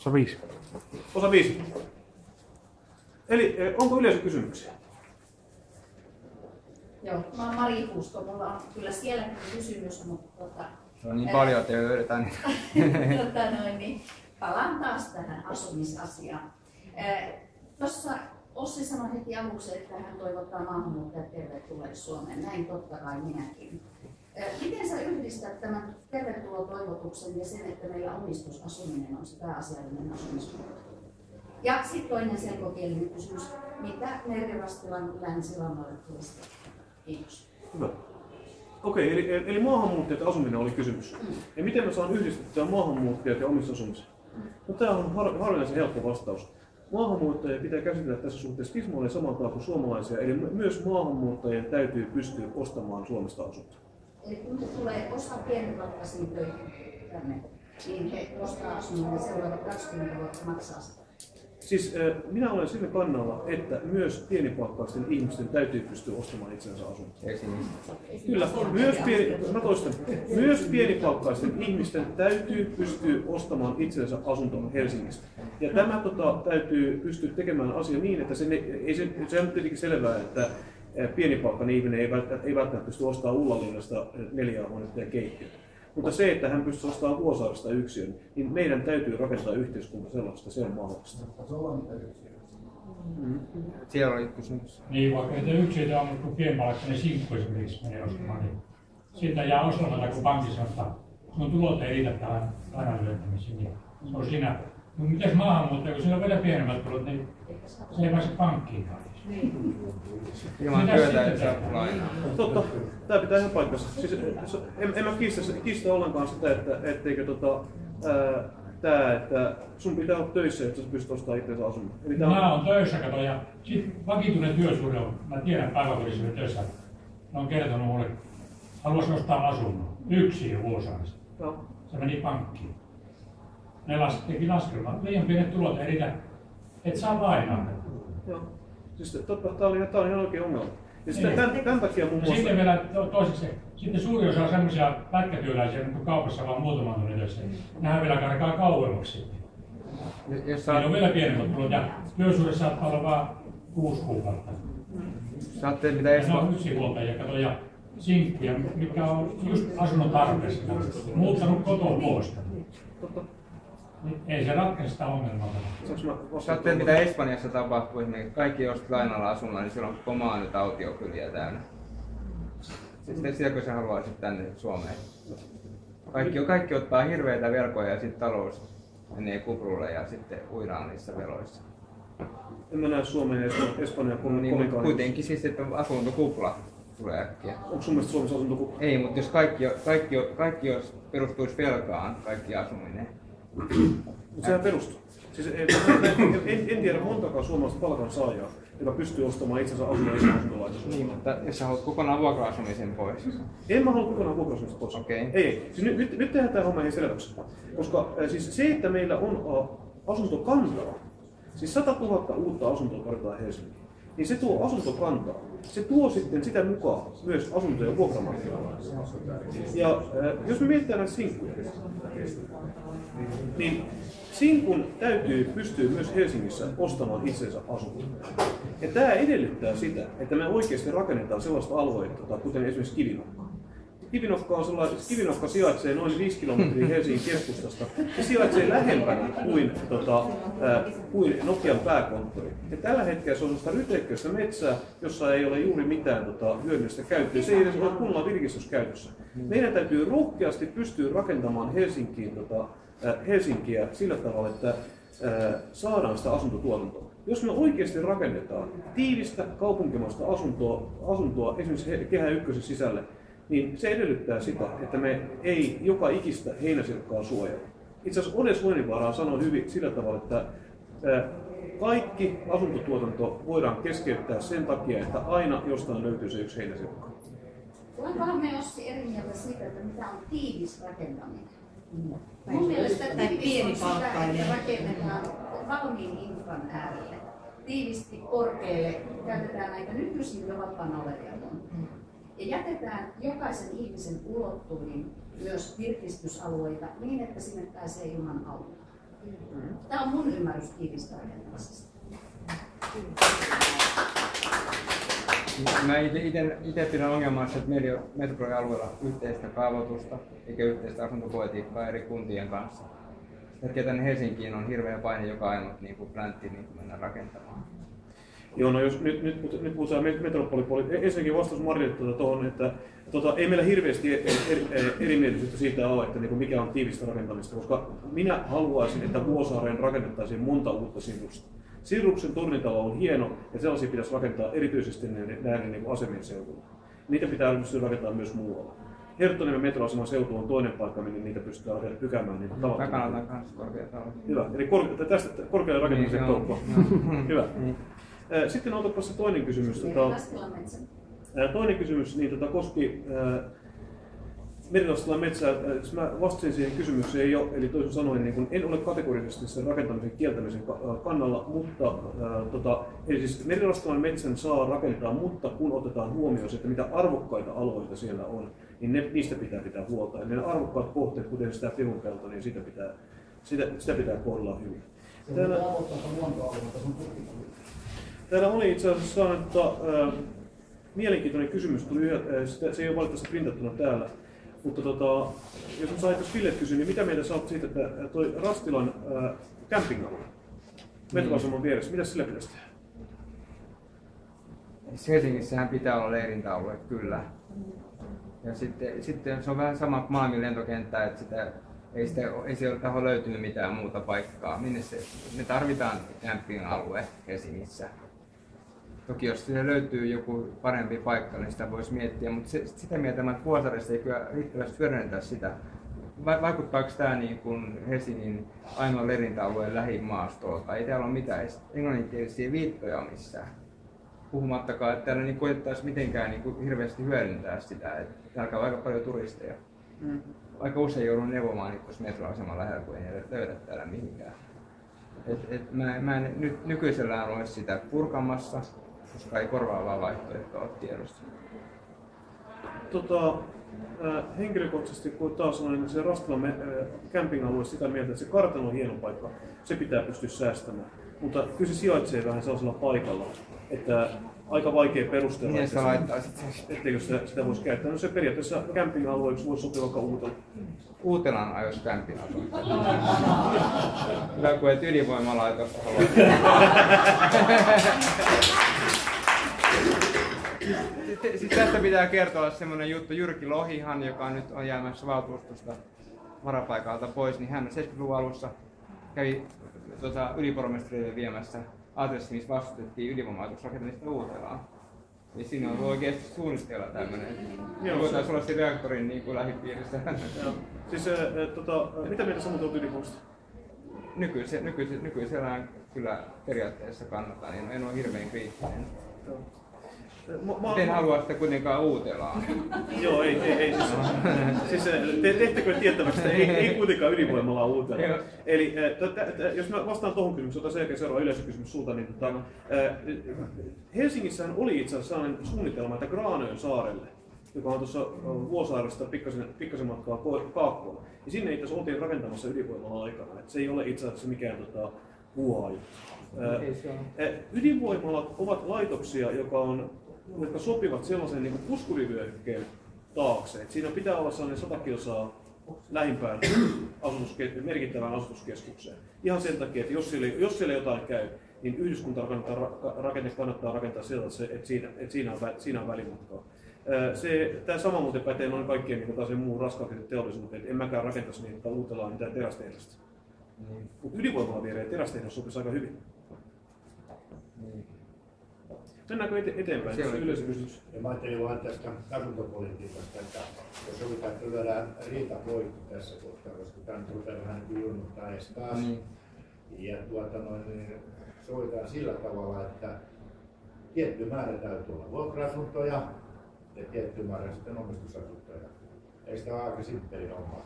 Osa 5. Osa 5. Eli onko yleisökysymyksiä? Joo, mä oon Mari Puusko. Mulla on kyllä sielläkin kysymys, mutta... Se on niin paljon, että ei löydetä niitä. Niin, palaan taas tähän asumisasiaan. Tuossa Ossi sanoi heti aluksi, että hän toivottaa maahanmuuttajat tervetulleeksi Suomeen. Näin totta kai minäkin. Miten sä yhdistät tämän tervetulotoivotuksen ja sen, että meillä omistusasuminen on se pääasiallinen asumismuoto? Ja sitten toinen selkokielinen kysymys. Mitä Merjavastilan Länsilannalle tulisi? Kiitos. Hyvä. Okei, eli maahanmuuttajat ja asuminen oli kysymys. Ja miten mä saan yhdistettyä maahanmuuttajat ja omistusasumisen? No tämä on harvinaisen helppo vastaus. Maahanmuuttajia pitää käsitellä tässä suhteessa tismalleen samalla tavalla kuin suomalaisia, eli myös maahanmuuttajien täytyy pystyä ostamaan Suomesta asuntoa. Eli kun tulee osa pienipalkkaisiin töihin tänne, niin he ostaa asunnon ja seuraavat 20 vuotta maksaa sitä. Siis minä olen sillä kannalla, että myös pienipalkkaisten ihmisten täytyy pystyä ostamaan itsensä asuntoa. Kyllä, myös pienipalkkaisten ihmisten täytyy pystyä ostamaan itsensä asuntoa Helsingistä. Ja tämä täytyy pystyä tekemään asia niin, että se on tietenkin selvää, että pienipalkkainen ihminen ei välttämättä pysty ostamaan Ullalinnasta 4 huonetta ja keittiötä. Mutta se, että hän pystyy ostamaan Vuosaaresta yksiön, niin meidän täytyy rakentaa yhteiskunta sellaista, se on mahdollista. Siellä oli kysymys. Niin, vaikka niitä yksiöitä on, kun pienipalkkainen sinkku esimerkiksi menee ostamaan, niin siitä jää ostamatta, kun pankki sanoo, että sun tulot ei riitä tähän lainan lyöntämiseen. Niin se on siinä. Mutta mitäs maahanmuuttaja, kun siinä on vielä pienemmät tulot, niin se ei pääse pankkiinkaan. Ilman työtä ei saa lainaa. Totta, tämä pitää ihan paikkansa. Siis, en mä kiistä ollenkaan sitä, etteikö että sun pitää olla töissä, että sä pystyt ostamaan itseänsä asunnon. Mä oon töissä, kato, ja sit vakituinen työsuhde on, mä tiedän päiväkodissa töissä, ne on kertonut mulle, haluaisi ostaa asunnon, yksi Vuosaarista. Se meni pankkiin. Ne teki laskelmaa, liian pienet tulot ei riitä, et saa lainaa. Joo. Siis tää on ihan oikein ongelma. Ja tämän takia muun muassa... Sitten vielä toiseksi, sitten suuri osa on semmoisia pätkätyöläisiä, kun kaupassa vaan muutaman tunnin töissä. Nehän vielä karkaa kauemmaksi sitten. Siinä on vielä pienemmät tulot ja työsuhde saattaa olla vaan 6 kuukautta. Saatte mitä edes... Ne on yksinhuoltajia, kato, ja sinkkuja, mitkä on just asunnon tarpeessa. Muuttanut kotoa pois. Ei se ratkaise sitä ongelmaa. Saatte mitä Espanjassa tapahtuu, esimerkiksi kaikki jos lainalla asunnolla, niin silloin komaa nyt autiokyliä täynnä. Sitten sielläkö sä haluaisit tänne Suomeen? Kaikki ottaa hirveitä velkoja ja sitten talous menee kuprulle ja sitten uidaan niissä veloissa. En mä näe Suomeen ja Espanjaa niin, kuitenkin siis, että asuntokupla tulee äkkiä. Onko sun mielestä Suomessa asuntokupla? Ei, mutta jos kaikki jos perustuisi velkaan, kaikki asuminen. Mutta sehän perustuu. Siis en tiedä montakaan suomalaista palkansaajaa, joka pystyy ostamaan itsensä asunnon asuntolaitosta. Niin, mutta jos sä haluat kokonaan vuokra-asumisen pois. En mä halua kokonaan vuokra-asumisen pois. Okei. Ei. Siis nyt tehdään tämä homma ihan selväksi. Koska siis se, että meillä on asuntokantaa, siis 100 000 uutta asuntoa tarvitaan Helsinkiin, niin se tuo asuntokantaa. Se tuo sitten sitä mukaan myös asuntoja vuokramarkkinoilla. Ja jos me mietitään näitä sinkkuja, niin sinkun täytyy pystyä myös Helsingissä ostamaan itsensä asuntoa. Ja tämä edellyttää sitä, että me oikeasti rakennetaan sellaista alueita, kuten esimerkiksi Kivinokka. Kivinokka sijaitsee noin 5 kilometriä Helsingin keskustasta. Se sijaitsee lähempänä kuin Nokian pääkonttori. Ja tällä hetkellä se on sellaista ryteikköistä metsää, jossa ei ole juuri mitään hyödyllistä käyttöä. Se ei edes ole kunnolla virkistyskäytössä. Meidän täytyy rohkeasti pystyä rakentamaan Helsinkiä sillä tavalla, että saadaan sitä asuntotuotantoa. Jos me oikeasti rakennetaan tiivistä kaupunkimaista asuntoa esimerkiksi Kehä Ykkösen sisälle, niin se edellyttää sitä, että me ei joka ikistä heinäsirkkaa suojella. Itse asiassa Odes Soininvaara sanoi hyvin sillä tavalla, että kaikki asuntotuotanto voidaan keskeyttää sen takia, että aina jostain löytyy se yksi heinäsirkka. Olenkohan me Ossi eri mieltä siitä, että mitä on tiivis rakentaminen? Mun mielestä tiivis on sitä, että rakennetaan valmiin infran äärelle. Tiivisti korkealle käytetään näitä nykyisin jo vapaana olevia tontteja. Ja jätetään jokaisen ihmisen ulottuviin myös virkistysalueita niin, että sinne pääsee ilman autoa. Tämä on mun ymmärrys tiivistä rakentamisesta. Mä itse pidän ongelmassa, että meillä ei ole metropolialueella yhteistä kaavoitusta eikä yhteistä asuntopolitiikkaa eri kuntien kanssa. Sen takia tänne Helsinkiin on hirveä paine joka ainut niin pläntti niin mennä rakentamaan. Joo, no jos nyt puhutaan metropolipolitiikasta. Ensinnäkin vastaus Marille tuohon, että ei meillä hirveästi erimielisyyttä siitä ole, että niin mikä on tiivistä rakentamista, koska minä haluaisin, että Vuosaareen rakennettaisiin monta uutta Silrusta. Silruksen tornitalo on hieno ja sellaisia pitäisi rakentaa erityisesti näiden niin asemien seudulla. Niitä pitää pystyä rakentamaan myös muualla. Herttoniemen metroaseman seutu on toinen paikka, minne niitä pystytään pykäämään. Niitä mä kannatan myös korkeataloja. Hyvä, eli tästä korkealle rakentamisen toukkoa. Hyvä. Sitten otapa se toinen kysymys. Toinen kysymys koski Merilastilan metsää. Mä vastasin siihen kysymykseen jo, eli toisin sanoen niin en ole kategorisesti sen rakentamisen kieltämisen kannalla, mutta eli siis Merilastilan metsän saa rakentaa, mutta kun otetaan huomioon se, että mitä arvokkaita alueita siellä on, niin niistä pitää pitää huolta. Ja ne arvokkaat kohteet, kuten sitä Pirunpelto, niin sitä pitää kohdella hyvin. Täällä oli itse asiassa mielenkiintoinen kysymys, se ei ole valitettavasti printattuna täällä, mutta jos mä saitais Ville kysyä, niin mitä mieltä sä oot siitä, että toi Rastilan camping-alue metroaseman vieressä, mitä sillä pitäisi tehdä? Helsingissähän pitää olla leirintäalue, kyllä. Ja sitten se on vähän sama kuin Malmin lentokenttä, että ei sieltä ole löytynyt mitään muuta paikkaa. Me tarvitaan camping-alue Helsingissä. Toki jos siellä löytyy joku parempi paikka, niin sitä voisi miettiä, mutta sitä mieltä, että Vuosaaressa ei kyllä riittävästi hyödynnetä sitä. Vaikuttaako tämä niin kuin Helsingin ainoa leirintäalueen lähimaastolta? Ei täällä ole mitään englanninkielisiä viittoja missään. Puhumattakaan, että täällä niin koettaisiin mitenkään niin hirveästi hyödyntää sitä. Täällä on aika paljon turisteja. Aika usein joudun neuvomaan niitä tuossa metroaseman lähellä, kun ei löydä täällä mihinkään. Mä en nyt nykyisellään ole sitä purkamassa, koska ei korvaavaa vaihtoehtoa ole tiedossa. Henkilökohtaisesti, kun taas on niin se Rastilan camping-alue sitä mieltä, että se kartano on hieno paikka, se pitää pystyä säästämään. Mutta kyllä se sijaitsee vähän sellaisella paikalla, että aika vaikea perustella, niin etteikö sitä voisi käyttää. No se periaatteessa camping-alueeksi voisi sopia vaikka Uutela. Uutelan ajoisi camping-asuntoa. Hyvä, kun et ydinvoimalaitosta halua. Sitten tästä pitää kertoa semmoinen juttu. Jyrki Lohihan, joka nyt on jäämässä valtuustosta varapaikalta pois, niin hän 70-luvun alussa kävi ylipormestarille viemässä adressi, missä vastustettiin ydinvoimalaitoksen rakentamista Uutelaan. Niin siinä on oikeasti suunnitteilla tämmöinen. Voitaisiin olla se reaktorin niin kuin lähipiirissä. Siis, mitä mieltä sä muuta olet ydinvoimasta? Nykyisellään kyllä periaatteessa kannattaa, niin en ole hirveän kriittinen. En halua sitä kuitenkaan Uutelaan. Joo, ei. Siis tehtäkö tiettäväksi, että ei kuitenkaan ydinvoimalaa Uutelaan. Eli jos mä vastaan tuohon kysymykseen, sen jälkeen seuraava yleisökysymys sulta, niin Helsingissähän oli itse asiassa sellainen suunnitelma, että Graanön saarelle, joka on tuossa Vuosaaresta pikkasen matkaa kaakkoon, niin sinne itse asiassa oltiin rakentamassa ydinvoimalaa aikana. Että se ei ole itse asiassa mikään huoa juttu. Ydinvoimalat ovat laitoksia, jotka sopivat sellaisen niin puskurivyöhykkeen taakse. Et siinä pitää olla sellainen 100 kilsaa lähimpään merkittävään asutuskeskukseen. Ihan sen takia, että jos siellä jotain käy, niin yhdyskuntarakenne kannattaa rakentaa sellaisen, että siinä on välimatkaa. Tämä sama muuten pätee noin kaikkien niin muun raskaan teollisuuteen. En mäkään rakentaisi niin, että Uutelaan mitään terästehdasta. Mutta ydinvoimalla viereen terästehdas sopisi aika hyvin. Mennäänkö eteenpäin? Yleisökysymys. Mä ajattelin vaan tästä asuntopolitiikasta, että jos sovitaan, että lyödään riitapoikki tässä kohtaa, koska tämä nyt rupeaa vähän niin kuin jurnuttaa edes taas. Ja niin sovitaan sillä tavalla, että tietty määrä täytyy olla vuokra-asuntoja ja tietty määrä sitten omistusasuntoja. Eikö tämä ole aika simppeli homma?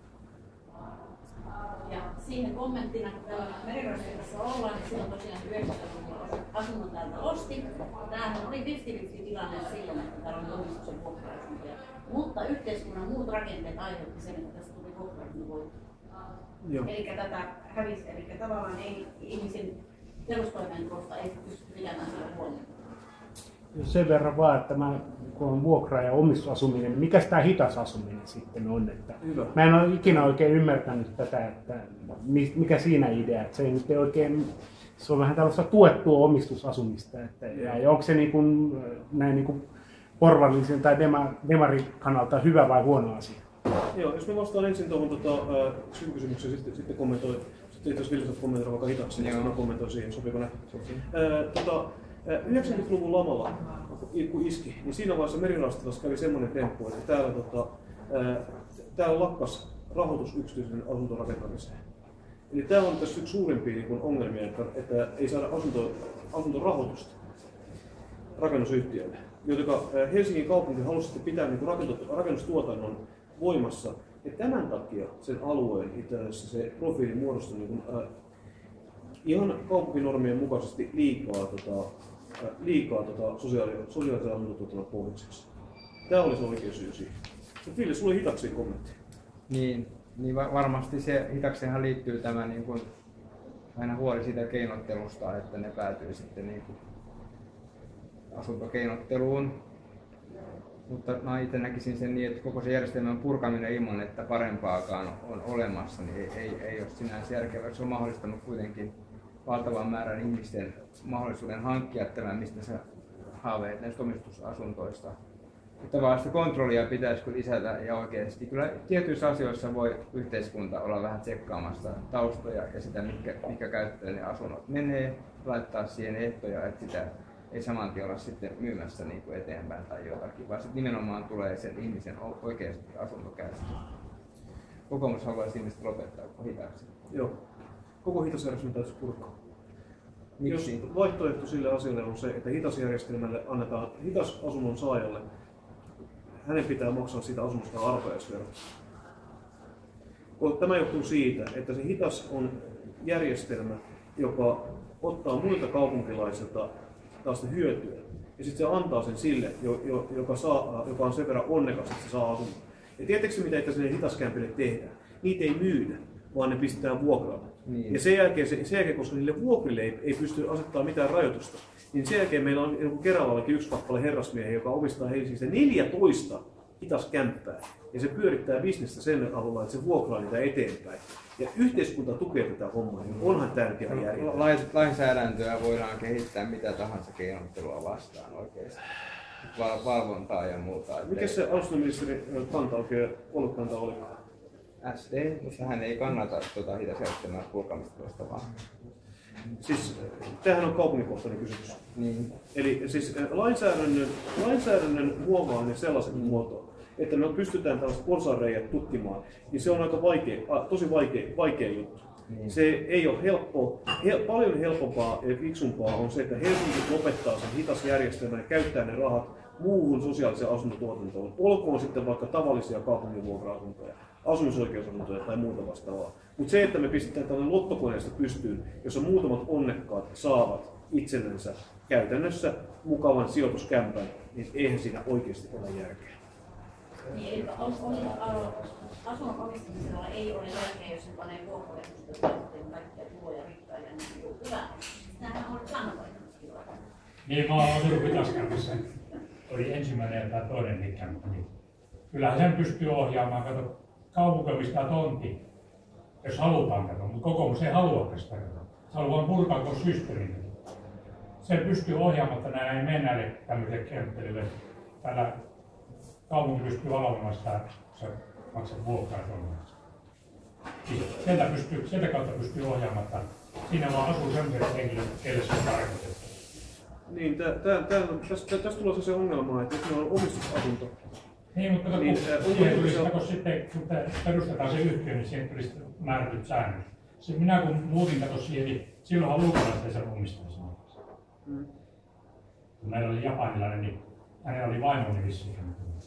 Ja siihen kommenttina, kun täällä Merirosvillassa ollaan, niin silloin tosiaan 90-luvulla asunnon täältä osti. Tämähän oli 50-50 tilanne silloin, että täällä on omistuksen vuokra-asuntoja. Mutta yhteiskunnan muut rakenteet aiheutti sen, että tästä tuli vuokra-asuntovoitto. Eli tätä hävisi, eli tavallaan ei ihmisen perustoimeentulosta ei pysty pitämään sitä huomioon. Sen verran vaan, että kun on vuokra- ja omistusasuminen, niin mikä tämä hitas asuminen sitten on? Että mä en ole ikinä oikein ymmärtänyt tätä, että mikä siinä idea, että se ei nyt oikein, se on vähän tällaista tuettua omistusasumista, että, ja onko se niin kuin, näin niin kuin porvarillisen tai demarin kannalta hyvä vai huono asia? Joo, jos mä vastaan ensin tuohon kysymykseen, sitten kommentoin. Sitten jos Ville kommentoida vaikka hitaksi, niin mä kommentoin siihen, sopiko näin? 90-luvun lamalla, kun iski, niin siinä vaiheessa Merirastilassa kävi semmoinen temppu, että täällä lakkas rahoitus yksityisen asuntorakentamiseen. Eli tämä on tässä yksi suurimpia niin ongelmia, että ei saada asuntorahoitusta rakennusyhtiöille. Joten Helsingin kaupunki halusi sitten pitää niin rakennustuotannon voimassa. Ja tämän takia sen alueen itse asiassa se profiili muodostui niin ihan kaupunkinormien mukaisesti liikaa sosiaalisen asuntotuotannon pohjaksi. Tämä oli se oikea syy siihen. Ville, sulla oli hitaksi kommentti. Niin varmasti se hitakseenhan liittyy tämä niin kuin, aina huoli siitä keinottelusta, että ne päätyy sitten niin kuin asuntokeinotteluun. Mutta mä itse näkisin sen niin, että koko se järjestelmän purkaminen ilman, että parempaakaan on olemassa, niin ei ole sinänsä järkevää. Se on mahdollistanut kuitenkin valtavan määrän ihmisten mahdollisuuden hankkia tämän, mistä sä haaveet näistä omistusasuntoista. Mutta vaan sitä kontrollia pitäisi kyllä lisätä ja oikeasti. Kyllä tietyissä asioissa voi yhteiskunta olla vähän tsekkaamassa taustoja ja sitä, mikä käyttöön ne asunnot menee, laittaa siihen ehtoja, että sitä ei saman tien olla sitten myymässä niin kuin eteenpäin tai jotakin, vaan sitten nimenomaan tulee sen ihmisen oikeasti asuntokäyttö. Kokoomus haluaisi ihmiset lopettaa hitaasti. Joo. Koko hitasjärjestelmä täytyisi purkaa. Miksi? Jos vaihtoehto sille asialle on se, että hitasjärjestelmälle annetaan hitasasunnon saajalle, hänen pitää maksaa siitä asunnosta arpajaisvero. Tämä johtuu siitä, että se hitas on järjestelmä, joka ottaa muilta kaupunkilaisilta taas hyötyä. Ja sitten se antaa sen sille, joka on sen verran onnekas, että se saa asunnon. Ja tiedättekö mitä sinne hitaskämpille tehdään? Niitä ei myydä, vaan ne pistetään vuokralle. Niin. Ja sen jälkeen, koska niille vuokrille ei pysty asettamaan mitään rajoitusta, niin sen jälkeen meillä on Keravallakin yksi kappale herrasmiehiä, joka omistaa Helsingistä 14 hitaskämppää. Ja se pyörittää bisnestä sen avulla, että se vuokraa niitä eteenpäin. Ja yhteiskunta tukee tätä hommaa, niin onhan tärkeää järjestelmä. Lainsäädäntöä voidaan kehittää mitä tahansa keinottelua vastaan oikeasti. Valvontaa ja muuta. Mikä se asuntoministeri kanta oikein olikaan? SD, mutta hän ei kannata hitasjärjestelmää purkamista tuosta vaan. Siis tämähän on kaupunkikohtainen kysymys. Niin. Eli siis lainsäädännön muovaaminen sellaisen muotoon, että me pystytään tällaiset porsaanreijät tutkimaan, niin se on aika tosi vaikea juttu. Niin. Se ei ole helppoa. Paljon helpompaa ja fiksumpaa on se, että Helsinki lopettaa sen hitasjärjestelmän ja käyttää ne rahat muuhun sosiaaliseen asuntotuotantoon. Olkoon sitten vaikka tavallisia kaupunginvuokra-asuntoja, asumisoikeusasuntoja tai muuta vastaavaa. Mutta se, että me pistetään tällainen lottokoneesta pystyyn, jossa muutamat onnekkaat saavat itsellensä käytännössä mukavan sijoituskämpän, niin eihän siinä oikeasti ole järkeä. Niin, eli asunnon omistamisella ei ole järkeä, jos se panee vuokralehtoista käyttöön kaikkia tuloja rikkaille, niin hyvä. Tämähän on kannattaa. Niin, mä oon asunut hitaskämpissä. Oli ensimmäinen tai toinen kämppä. Niin kyllähän sen pystyy ohjaamaan. Kato, kaupunki omistaa tontti, jos halutaan katsoa, mutta kokoomus ei halua tästä katsoa. Se haluaa purkaa koko systeemin. Sen pystyy ohjaamaan, että nämä ei mene näille tämmöisille kerttelille. Täällä kaupunki pystyy valvomaan sitä, kun sä maksat vuokraa tuollaista. Sieltä kautta pystyy ohjaamaan, että siinä vaan asuu sellaiset henkilöt, keille se on tarkoitettu. Niin, tästä tulee se ongelma, että jos meillä on omistusasunto. Niin, mutta niin, kun sitten kun perustetaan se yhtiö, niin siihen tulisi määrätyt säännöt. Minä kun muutin siihen, niin silloinhan ulkolaiset ei saanut omistaa sen. Kun meillä oli japanilainen, niin hänellä oli vaimoni vissiin.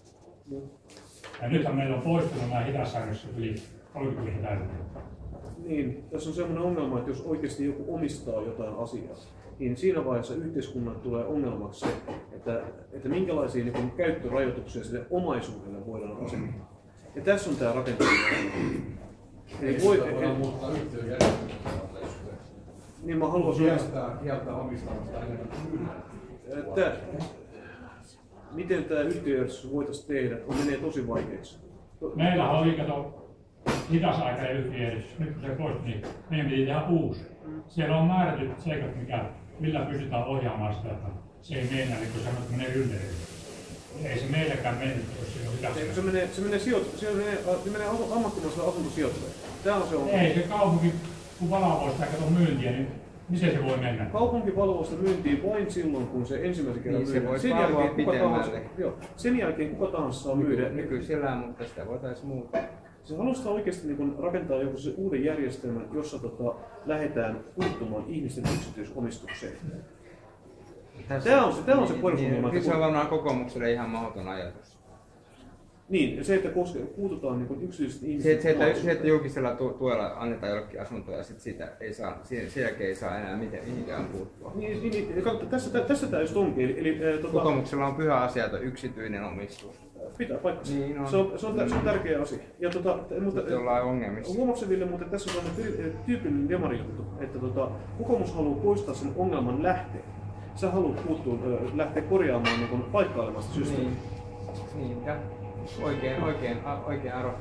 Ja nythän meillä on poistunut nämä hitassäännökset yli 30 täyteen. Niin, tässä on sellainen ongelma, että jos oikeasti joku omistaa jotain asiaa, niin siinä vaiheessa yhteiskunnan tulee ongelmaksi se, että minkälaisia niin käyttörajoituksia sille omaisuudelle voidaan asettaa. Ja tässä on tämä rakenteellinen ongelma. Ei voi... voidaan muuttaa yhtiöjärjestelmää. Niin mä haluaisin... Kieltää omistamasta enemmän myydään. Miten tämä yhtiöjärjestys voitaisiin tehdä, kun menee tosi vaikeaksi? Meillä oli hitasaikainen yhtiöjärjestys. Nyt kun se poistui, niin meidän piti tehdä uusi. Siellä on määrätyt seikat, millä pystytään ohjaamaan sitä, että se ei mene, niin kuin sanoit, että menee ylleen. Ei se meillekään mene, jos se on hitasaikainen. Se menee ammattimaiselle asuntosijoittajalle. Tämä on se ongelma. Ei se kaupunki, kun valvoo sitä myyntiä, niin miten se voi mennä? Kaupunki valvoo sitä myyntiä vain silloin, kun se ensimmäisen kerran niin, myydään. Sen jälkeen kuka tahansa saa myydä. Nykyisellään, mutta sitä voitaisiin muuttaa. Se haluaa oikeasti niin rakentaa joku se uuden järjestelmän, jossa lähdetään puuttumaan ihmisten yksityisomistukseen. Tämä on se perusongelma. Niin, se on varmaan kokoomukselle ihan mahdoton ajatus. Niin, se, että puututaan niin yksityisten ihmisten... Se, että julkisella tuella annetaan jollekin asuntoja ja sit sitä ei saa, sen jälkeen ei saa enää mihinkään puuttua. Tässä tämä just onkin. Kokoomuksella on pyhä asia, että yksityinen omistus. Pitää paikkansa. Niin on. Se on tärkeä asia. Ja mutta ollaan ongelmissa. Huomaatko Ville, mutta tässä on tyypillinen demarijuttu, että kokoomus haluaa poistaa sen ongelman lähteen. Sä haluat lähteä korjaamaan niin paikkailemasta systeemiä. Niinpä. Oikein arvo.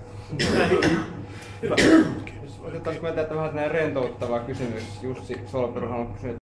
Hyvä. Otettaisiko me tätä vähän rentouttava kysymys? Jussi Solberg on kysynyt,